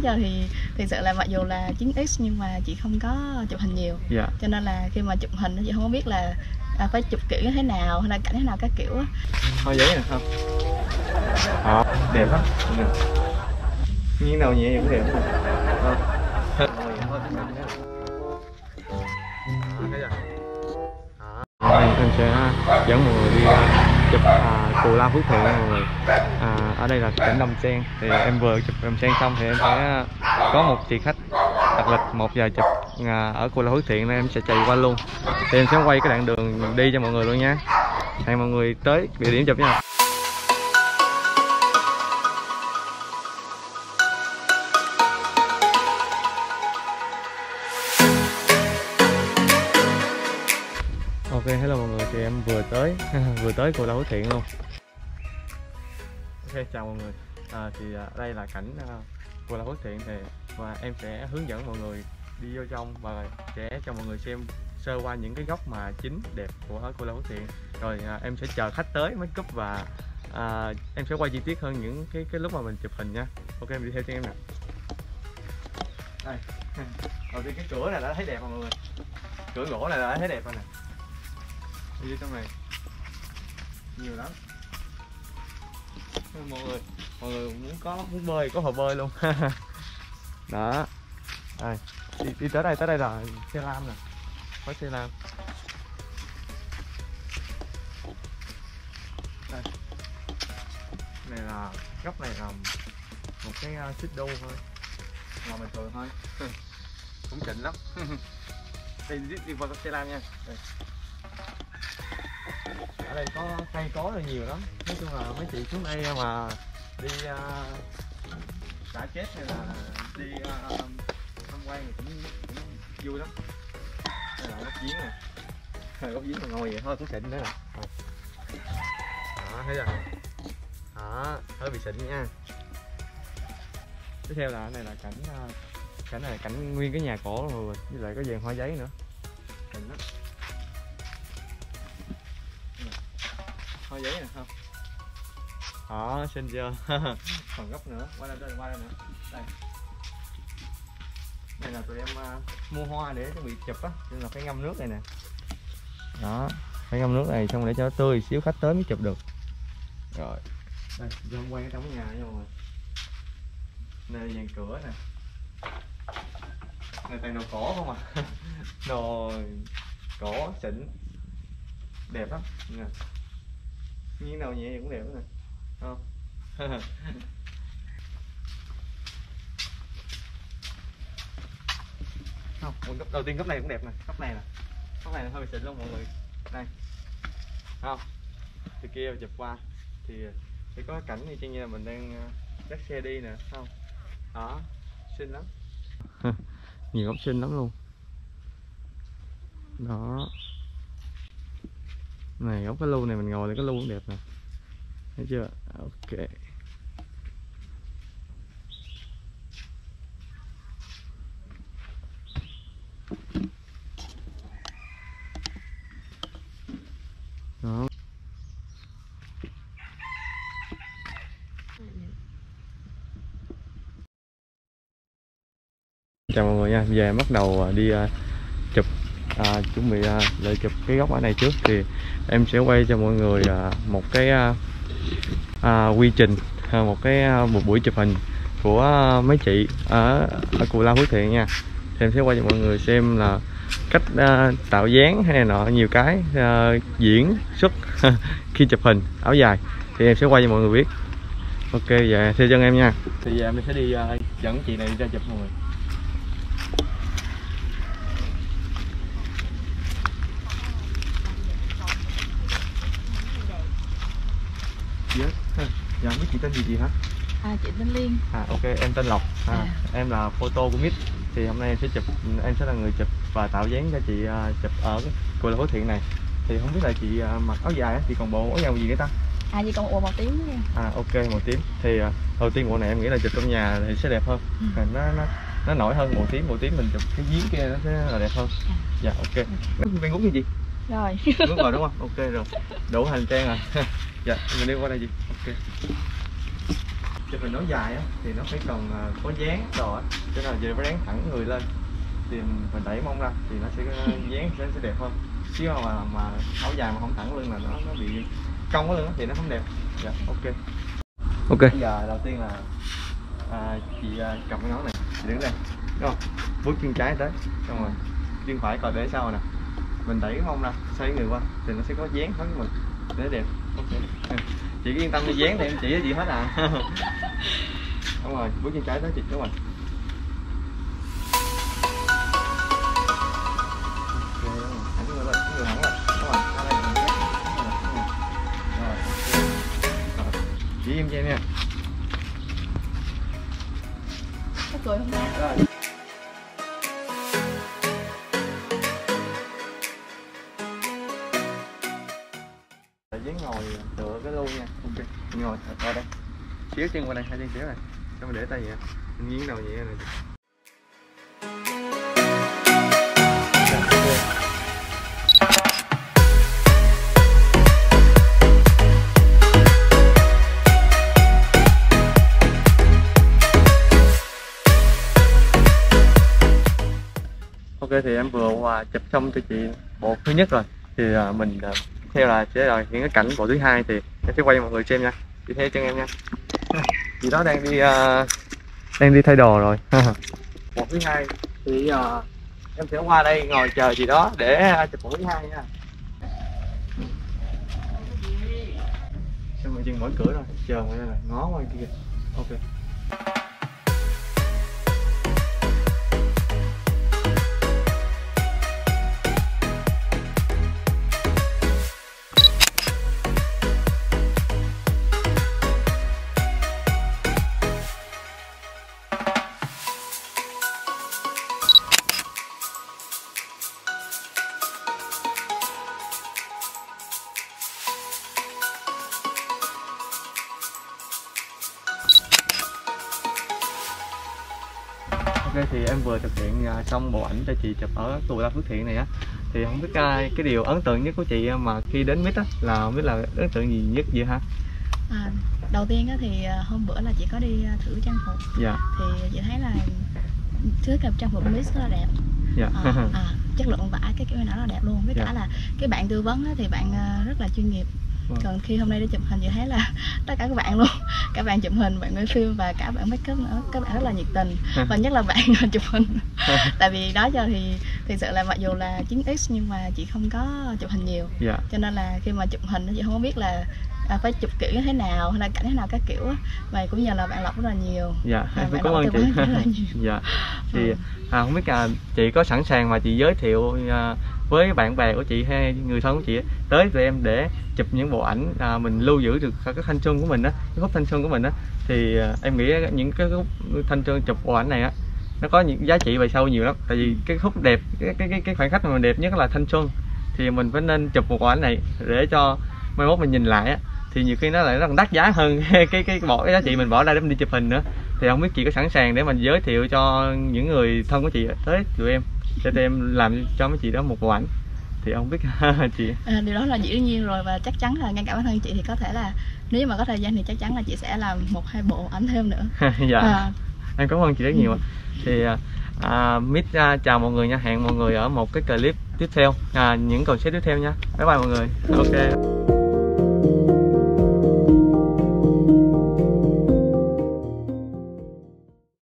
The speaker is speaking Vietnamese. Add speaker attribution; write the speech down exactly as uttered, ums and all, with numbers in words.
Speaker 1: giờ thì thực sự là mặc dù là chín x nhưng mà chị không có chụp hình nhiều.
Speaker 2: Dạ.
Speaker 1: Cho nên là khi mà chụp hình chị không có biết là à, phải chụp kiểu như thế nào hay là cảnh thế nào các kiểu á.
Speaker 2: Hoa giấy nè không? Đó, đẹp lắm. Như nào nhẹ cũng đẹp. Em sẽ dẫn mọi người đi chụp à, Cù Lao Phước Thiện mọi người. À, ở đây là cảnh Đầm Sen. Thì em vừa chụp Đầm Sen xong thì em sẽ có một chị khách đặt lịch một giờ chụp à, ở Cù Lao Phước Thiện nên em sẽ chạy qua luôn. Thì em sẽ quay cái đoạn đường đi cho mọi người luôn nha. Hẹn mọi người tới địa điểm chụp nha. Ok, hello mọi người, thì em vừa tới vừa tới Cù Lao Phước Thiện luôn. Ok, chào mọi người. À, thì à, đây là cảnh uh, Cù Lao Phước Thiện thì và em sẽ hướng dẫn mọi người đi vô trong và sẽ cho mọi người xem sơ qua những cái góc mà chính đẹp của Cù Lao Phước Thiện. Rồi à, em sẽ chờ khách tới mới cúp và à, em sẽ quay chi tiết hơn những cái cái lúc mà mình chụp hình nha. Ok, em đi theo cho em nè. Đây. Đầu tiên cái cửa này đã thấy đẹp rồi mọi người. Cửa gỗ này đã thấy đẹp rồi nè. Đi trong này nhiều lắm mọi người, mọi người muốn có muốn bơi có hồ bơi luôn. Đó, đây, đi, đi tới đây tới đây là xe lam nè, có xe lam đây. Này là góc này là một cái uh, xích đu thôi, ngồi bình thường thôi. Cũng xịn lắm. Đi, đi, đi qua xe lam nha. Đây. Ở đây có cây cối là nhiều lắm, nói chung là mấy chị xuống đây mà đi uh, xả chết hay là đi uh, tham quan thì cũng, cũng vui lắm. Đây là góc giếng nè, góc giếng mà ngồi vậy thôi cũng xịn nữa nè. Đó, thấy chưa? Đó, hơi bị xịn nha. Tiếp theo là này là cảnh uh, cảnh này là cảnh nguyên cái nhà cổ rồi, với lại có vườn hoa giấy nữa, xịn lắm. Hoa giấy nè không? Đó, xinh chưa? Còn góc nữa, qua đây, đây, qua đây nữa. Đây. Đây là tụi em uh, mua hoa để chuẩn bị chụp á, nên là phải ngâm nước này nè. Đó, phải ngâm nước này xong để cho nó tươi xíu khách tới mới chụp được. Rồi. Đây, tham quan ở trong cái nhà nha mọi người. Đây dàn cửa nè. Này toàn đồ cổ không à. Đồ cổ xịn. Đẹp lắm. Nè. Như nào nhẹ cũng đẹp nè, không? Không, góc đầu tiên góc này cũng đẹp nè, góc này nè, góc này là hơi xịn luôn mọi người. Đây, không? Từ kia chụp qua thì sẽ có cảnh như trên như là mình đang dắt xe đi nè, không? Đó, xinh lắm. Nhiều góc xinh lắm luôn. Đó. Này góc cái lu này mình ngồi thì cái lu cũng đẹp nè, thấy chưa? Ok. Đó. Chào mọi người nha, bây giờ em bắt đầu đi uh, chụp à, chuẩn bị à, lại chụp cái góc ở này trước thì em sẽ quay cho mọi người à, một cái à, à, quy trình à, một cái à, một buổi chụp hình của à, mấy chị ở, ở Cù Lao Phước Thiện nha. Thì em sẽ quay cho mọi người xem là cách à, tạo dáng hay này nọ nhiều cái à, diễn xuất khi chụp hình áo dài thì em sẽ quay cho mọi người biết. Ok, giờ theo chân em nha. Thì giờ em sẽ đi à, dẫn chị này ra chụp mọi người. Dạ, dạ biết chị tên gì chị hả?
Speaker 1: À, chị tên Liên.
Speaker 2: À ok, em tên Lộc. À, à. Em là photo của Mít. Thì hôm nay em sẽ chụp, em sẽ là người chụp và tạo dáng cho chị uh, chụp ở Cù Lao Phước Thiện này. Thì không biết là chị uh, mặc áo dài á, chị còn bộ áo dài gì nữa ta?
Speaker 1: À, chị còn bộ màu tím nha.
Speaker 2: À ok, màu tím. Thì uh, đầu tiên bộ này em nghĩ là chụp trong nhà thì sẽ đẹp hơn. Ừ. Nó nó nó nổi hơn màu tím, màu tím mình chụp cái giếng kia nó sẽ là đẹp hơn. À. Dạ ok. Quen gút như gì?
Speaker 1: Rồi.
Speaker 2: Gút rồi đúng không? Ok rồi. Đủ hành trang rồi. Dạ, mình đi qua đây chị. Ok. chụp hình áo dài á thì nó phải cần uh, có dáng đồ á, cho nên giờ phải dáng thẳng người lên thì mình đẩy mông ra thì nó sẽ dáng sẽ, sẽ đẹp hơn. Chứ mà mà áo dài mà không thẳng lưng là nó nó bị cong cái lưng thì nó không đẹp. Dạ, ok. Ok. Bây giờ đầu tiên là à, chị uh, cầm cái nón này, chị đứng đây, đúng không? Bước chân trái tới, xong rồi chân phải coi để sau nè. Mình đẩy cái mông ra, xoay người qua thì nó sẽ có dáng hết mình để đẹp. Ok. Chị cứ yên tâm đi, dáng thì em chỉ với chị hết à. Đúng rồi, bước chân trái tới chị, đúng rồi. Chỉ em cho em nha.
Speaker 1: Có cười không ta?
Speaker 2: Rồi. Dán ngồi tựa cái lu nha. Ok. Ngồi ở đây. Xíu chân qua đây, hai chân xíu này. Xong rồi để tay vậy. Mình nghiêng đầu vậy này. Ok thì em vừa uh, chụp xong cho chị bộ thứ nhất rồi thì uh, mình uh, theo là sẽ là những cái cảnh bộ thứ hai thì em sẽ quay cho mọi người xem nha. Chị theo chân em nha. Chị đó đang đi uh, đang đi thay đồ rồi. Bộ thứ hai thì uh, em sẽ qua đây ngồi chờ chị đó để uh, chụp bộ thứ hai nha. Xong rồi chân mở cửa rồi, chờ ngoài đây là ngó qua kia. Ok. Ok thì em vừa thực hiện xong bộ ảnh cho chị chụp ở Cù Lao Phước Thiện này á, thì không biết cái, cái điều ấn tượng nhất của chị mà khi đến mít á là không biết là ấn tượng gì nhất vậy hả?
Speaker 1: À, đầu tiên á thì hôm bữa là chị có đi thử trang phục. Dạ. Thì chị thấy là thứ cặp trang phục mít rất là đẹp. Dạ. À, à, chất lượng vải cái kiểu này nó rất là đẹp luôn, với dạ. cả là cái bạn tư vấn á thì bạn rất là chuyên nghiệp. Còn khi hôm nay đi chụp hình chị thấy là tất cả các bạn luôn, các bạn chụp hình, bạn quay phim và cả bạn make up nữa, các bạn rất là nhiệt tình. Và nhất là bạn chụp hình. Tại vì đó giờ thì thực sự là mặc dù là chín x nhưng mà chị không có chụp hình nhiều. Yeah. Cho nên là khi mà chụp hình chị không có biết là à, phải chụp kiểu như thế nào hay là cảnh thế nào các kiểu. Và cũng nhờ là bạn lọc rất là nhiều. Dạ, à, em cảm ơn chị. Rất là nhiều. Dạ. Thì ừ. à, không biết là chị có sẵn sàng mà chị giới thiệu à, với bạn bè của chị hay người thân của chị tới tụi em để chụp những bộ ảnh à, mình lưu giữ được cái thanh xuân của mình á, cái khúc thanh xuân của mình á, thì à, em nghĩ những cái khúc thanh xuân chụp bộ ảnh này á nó có những giá trị về sau nhiều lắm. Tại vì cái khúc đẹp, cái cái cái khoảnh khắc mà mình đẹp nhất là thanh xuân thì mình phải nên chụp một bộ ảnh này để cho mai mốt mình nhìn lại á thì nhiều khi nó lại nó còn đắt giá hơn cái cái cái bỏ cái giá trị mình bỏ ra để mình đi chụp hình nữa. Thì không biết chị có sẵn sàng để mình giới thiệu cho những người thân của chị tới tụi em để tụi em làm cho mấy chị đó một bộ ảnh thì không biết chị à, điều đó là dĩ nhiên rồi, và chắc chắn là ngay cả bản thân chị thì có thể là nếu mà có thời gian thì chắc chắn là chị sẽ làm một hai bộ ảnh thêm nữa. Dạ. À. Em cảm ơn chị rất nhiều. Thì à, Mít à, chào mọi người nha, hẹn mọi người ở một cái clip tiếp theo, à, những concept tiếp theo nha. Bye bye mọi người. Ok.